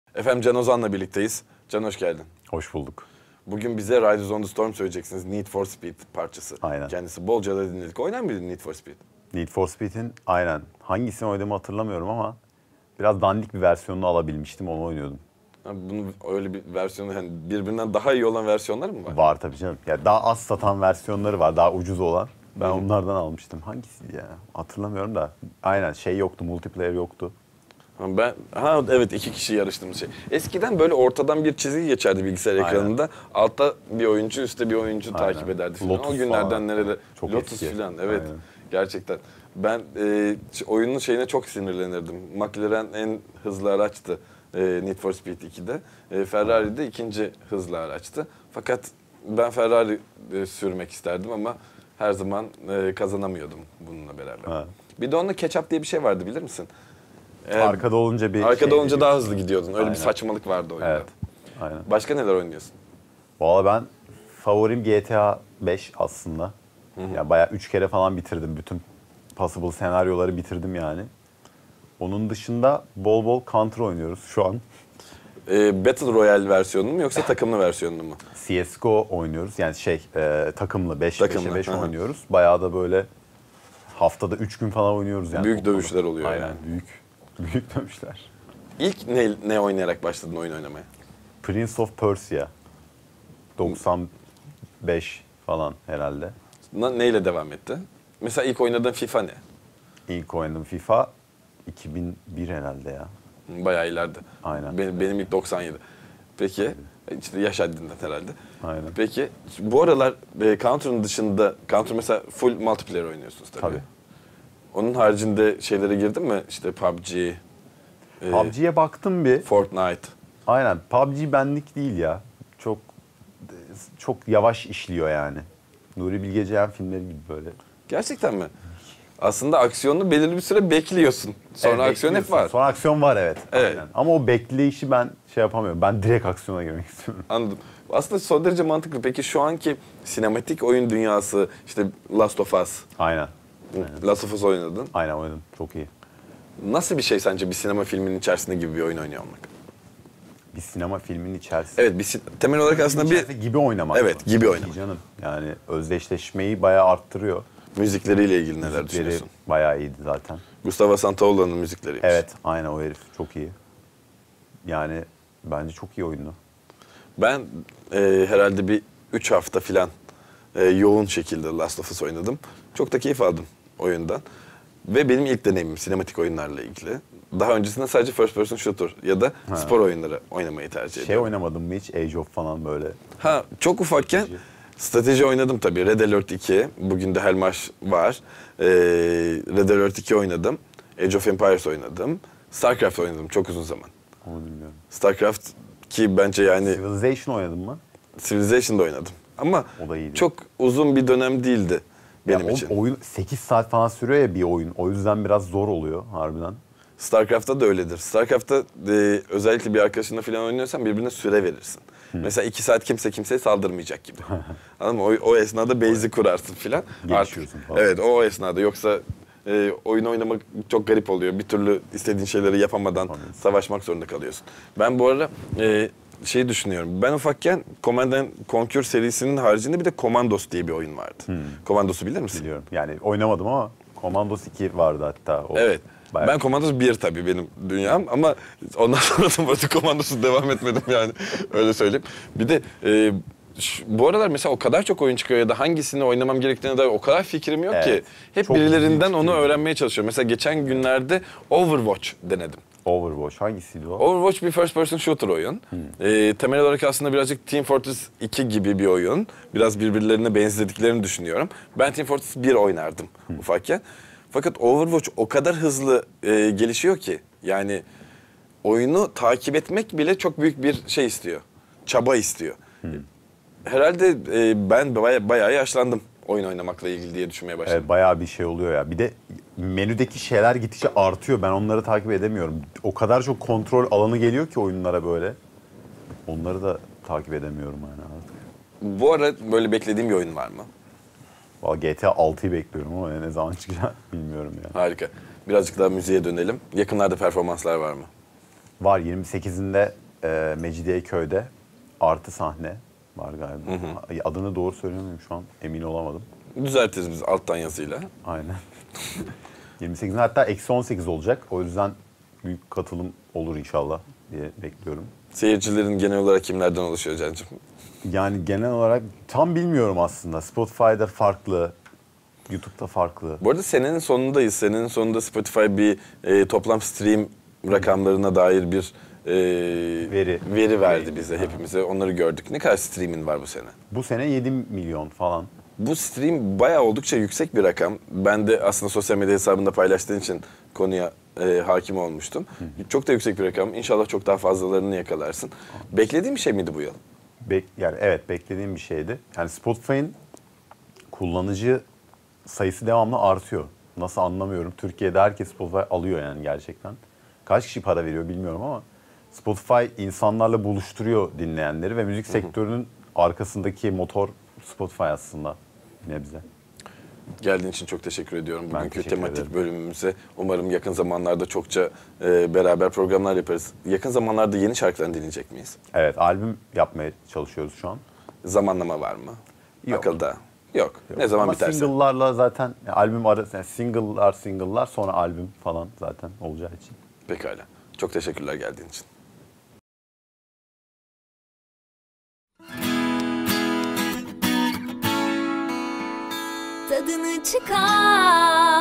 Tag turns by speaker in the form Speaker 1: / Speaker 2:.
Speaker 1: Efendim Can Ozan'la birlikteyiz. Can hoş geldin.
Speaker 2: Hoş bulduk.
Speaker 1: Bugün bize Riders on the Storm söyleyeceksiniz. Need for Speed parçası.
Speaker 2: Aynen.
Speaker 1: Kendisi bolca da dinledik. Oynar mıydın Need for Speed?
Speaker 2: Need for Speed'in aynen hangisini oynadığımı hatırlamıyorum ama biraz dandik bir versiyonunu alabilmiştim, onu oynuyordum.
Speaker 1: Bunun öyle bir versiyonu, yani birbirinden daha iyi olan versiyonlar mı var?
Speaker 2: Var tabii canım. Ya daha az satan versiyonları var, daha ucuz olan. Ben onlardan almıştım. Hangisiydi ya? Hatırlamıyorum da. Aynen şey yoktu, multiplayer yoktu.
Speaker 1: Evet, iki kişi yarıştığımız şey. Eskiden böyle ortadan bir çizgi geçerdi bilgisayar ekranında. Altta bir oyuncu, üstte bir oyuncu takip ederdi falan.
Speaker 2: Lotus
Speaker 1: o günlerden
Speaker 2: falan.
Speaker 1: nerede?
Speaker 2: Çok
Speaker 1: Lotus
Speaker 2: eski.
Speaker 1: falan, evet.
Speaker 2: Aynen.
Speaker 1: Gerçekten. Ben oyunun şeyine çok sinirlenirdim. McLaren en hızlı araçtı Need for Speed 2'de. Ferrari de ikinci hızlı araçtı. Fakat ben Ferrari sürmek isterdim ama her zaman kazanamıyordum bununla beraber.
Speaker 2: Ha.
Speaker 1: Bir de onda catch-up diye bir şey vardı, bilir misin?
Speaker 2: Arkada olunca bir
Speaker 1: Arkada
Speaker 2: şey
Speaker 1: olunca
Speaker 2: veriyor.
Speaker 1: daha hızlı gidiyordun. Öyle
Speaker 2: Aynen.
Speaker 1: bir saçmalık vardı oyunda.
Speaker 2: Evet. Aynen.
Speaker 1: Başka neler oynuyorsun?
Speaker 2: Valla ben favorim GTA 5 aslında. Ya bayağı 3 kere falan bitirdim. Bütün possible senaryoları bitirdim yani. Onun dışında bol bol Counter oynuyoruz şu an.
Speaker 1: Battle Royale versiyonunu mu yoksa takımlı versiyonunu mu?
Speaker 2: CSGO oynuyoruz. Yani takımlı 5
Speaker 1: Takımlı,
Speaker 2: 5
Speaker 1: hı hı.
Speaker 2: oynuyoruz. Bayağı da böyle haftada 3 gün falan oynuyoruz yani.
Speaker 1: Büyük
Speaker 2: topladım.
Speaker 1: dövüşler oluyor
Speaker 2: Aynen,
Speaker 1: yani.
Speaker 2: büyük dövüşler.
Speaker 1: İlk ne oynayarak başladın oyun oynamaya?
Speaker 2: Prince of Persia. 95 falan herhalde.
Speaker 1: Neyle devam etti? Mesela ilk oynadığın FIFA ne?
Speaker 2: İlk oynadığım FIFA 2001 herhalde ya.
Speaker 1: Bayağı ileride.
Speaker 2: Aynen.
Speaker 1: Benim ilk 97. Peki, işte yaş haddinden herhalde.
Speaker 2: Aynen.
Speaker 1: Peki, bu aralar Counter'ın dışında, Counter mesela full multiplayer oynuyorsunuz tabii.
Speaker 2: Tabii.
Speaker 1: Onun haricinde şeylere girdin mi? İşte PUBG,
Speaker 2: PUBG'ye baktım bir.
Speaker 1: Fortnite.
Speaker 2: Aynen. PUBG benlik değil ya. Çok yavaş işliyor yani. Nuri Bilge Ceylan filmleri gibi böyle.
Speaker 1: Gerçekten mi? Aslında aksiyonunu belirli bir süre bekliyorsun. Sonra
Speaker 2: Evet,
Speaker 1: aksiyon hep var.
Speaker 2: Sonra aksiyon var, evet.
Speaker 1: Evet.
Speaker 2: Aynen. Ama o bekleyişi ben yapamıyorum. Ben direkt aksiyona girmek istiyorum.
Speaker 1: Anladım. Aslında son derece mantıklı. Peki şu anki sinematik oyun dünyası, işte Last of Us.
Speaker 2: Aynen.
Speaker 1: Last of Us oynadın.
Speaker 2: Aynen oynadım. Çok iyi.
Speaker 1: Nasıl bir şey sence bir sinema filminin içerisinde gibi bir oyun oynuyor olmak?
Speaker 2: Bir sinema filminin içerisinde.
Speaker 1: Evet, temel olarak aslında bir
Speaker 2: gibi oynamak.
Speaker 1: Evet, gibi oynamak.
Speaker 2: İyi canım. Yani özdeşleşmeyi bayağı arttırıyor.
Speaker 1: müzikleriyle ilgili neler
Speaker 2: Müzikleri
Speaker 1: düşünüyorsun?
Speaker 2: bayağı iyiydi zaten.
Speaker 1: Gustavo Santaola'nın müzikleriymiş.
Speaker 2: Evet, aynen o herif çok iyi. Yani bence çok iyi oyundu.
Speaker 1: Ben herhalde bir 3 hafta falan yoğun şekilde Last of Us oynadım. Çok da keyif aldım oyundan. Ve benim ilk deneyimim sinematik oyunlarla ilgili. Daha öncesinde sadece first person shooter ya da spor oyunları oynamayı tercih ediyorum.
Speaker 2: Oynamadım mı hiç? Age of falan böyle.
Speaker 1: Çok ufakken strateji oynadım tabii. Red Alert 2, bugün de Helmach var. Red Alert 2 oynadım. Age of Empires oynadım. StarCraft oynadım çok uzun zaman.
Speaker 2: Onu bilmiyorum.
Speaker 1: StarCraft ki bence yani
Speaker 2: Civilization oynadın mı?
Speaker 1: Civilization'da oynadım. Ama
Speaker 2: O da iyiydi.
Speaker 1: çok uzun bir dönem değildi benim
Speaker 2: Ya
Speaker 1: için.
Speaker 2: oyun 8 saat falan sürüyor ya bir oyun. O yüzden biraz zor oluyor harbiden.
Speaker 1: StarCraft'ta da öyledir. StarCraft'ta özellikle bir arkadaşınla falan oynuyorsan birbirine süre verirsin. Mesela 2 saat kimse kimseye saldırmayacak gibi. Anladın mı? O esnada base'i kurarsın falan.
Speaker 2: Gelişiyorsun falan.
Speaker 1: Evet, o esnada. Yoksa oyun oynamak çok garip oluyor. Bir türlü istediğin şeyleri yapamadan savaşmak zorunda kalıyorsun. Ben bu arada şeyi düşünüyorum. Ben ufakken Command & Conquer serisinin haricinde bir de Commandos diye bir oyun vardı. Commandos'u bilir misin?
Speaker 2: Biliyorum. Yani oynamadım ama Commandos 2 vardı hatta. O
Speaker 1: Evet.
Speaker 2: bayağı...
Speaker 1: Ben Commandos 1 tabii benim dünyam ama ondan sonra da burada Commandos'u devam etmedim yani. Öyle söyleyeyim. Bir de bu aralar mesela o kadar çok oyun çıkıyor ya da hangisini oynamam gerektiğine dair o kadar fikrim yok ki. Hep
Speaker 2: Çok
Speaker 1: birilerinden
Speaker 2: ilginç
Speaker 1: onu
Speaker 2: çıkıyor.
Speaker 1: öğrenmeye çalışıyorum. Mesela geçen günlerde Overwatch denedim.
Speaker 2: Overwatch hangisiydi o?
Speaker 1: Overwatch bir first person shooter oyun. Temel olarak aslında birazcık Team Fortress 2 gibi bir oyun. Biraz birbirlerine benzediklerini düşünüyorum. Ben Team Fortress 1 oynardım ufakken. Fakat Overwatch o kadar hızlı gelişiyor ki yani oyunu takip etmek bile çok büyük bir şey istiyor. Çaba istiyor. Herhalde ben bayağı yaşlandım oyun oynamakla ilgili diye düşünmeye başladım.
Speaker 2: Evet, bayağı bir şey oluyor ya. Bir de menüdeki şeyler gittikçe artıyor. Ben onları takip edemiyorum. O kadar çok kontrol alanı geliyor ki oyunlara böyle. Onları da takip edemiyorum yani artık.
Speaker 1: Bu ara böyle beklediğim bir oyun var mı?
Speaker 2: Vallahi GTA 6'yı bekliyorum ama ne zaman çıkacak bilmiyorum ya.
Speaker 1: Harika. Birazcık daha müziğe dönelim. Yakınlarda performanslar var mı?
Speaker 2: Var 28'inde Mecidiyeköy'de artı sahne var galiba. Adını doğru söylüyor muyum şu an? Emin olamadım.
Speaker 1: Düzeltiriz biz alttan yazıyla.
Speaker 2: Aynen. 28'inde hatta -18 olacak. O yüzden büyük katılım olur inşallah diye bekliyorum.
Speaker 1: Seyircilerin genel olarak kimlerden oluşuyor Can'cığım?
Speaker 2: Yani genel olarak tam bilmiyorum aslında. Spotify'da farklı, YouTube'da farklı.
Speaker 1: Bu arada senenin sonundayız. Senenin sonunda Spotify bir toplam stream rakamlarına dair bir veri verdi bize, hepimize. Onları gördük. Ne kadar stream'in var bu sene?
Speaker 2: Bu sene 7 milyon falan.
Speaker 1: Bu stream bayağı oldukça yüksek bir rakam. Ben de aslında sosyal medya hesabında paylaştığın için konuya hakim olmuştum. Çok da yüksek bir rakam. İnşallah çok daha fazlalarını yakalarsın. Beklediğin bir şey miydi bu yıl?
Speaker 2: Yani evet, beklediğim bir şeydi. Yani Spotify'ın kullanıcı sayısı devamlı artıyor. Nasıl anlamıyorum. Türkiye'de herkes Spotify alıyor yani gerçekten. Kaç kişi para veriyor bilmiyorum ama Spotify insanlarla buluşturuyor dinleyenleri ve müzik sektörünün arkasındaki motor Spotify aslında nebze.
Speaker 1: Geldiğin için çok teşekkür ediyorum.
Speaker 2: Ben
Speaker 1: Bugünkü
Speaker 2: teşekkür
Speaker 1: tematik
Speaker 2: ederim.
Speaker 1: bölümümüze umarım yakın zamanlarda çokça beraber programlar yaparız. Yakın zamanlarda yeni şarkılarını dinleyecek miyiz?
Speaker 2: Evet, albüm yapmaya çalışıyoruz şu an.
Speaker 1: Zamanlama var mı?
Speaker 2: Yok.
Speaker 1: Akılda. Yok. Ne zaman
Speaker 2: Ama
Speaker 1: biterse.
Speaker 2: single'larla zaten albüm arası, yani single'lar sonra albüm falan zaten olacağı için.
Speaker 1: Pekala. Çok teşekkürler geldiğin için.
Speaker 3: Tadını çıkar.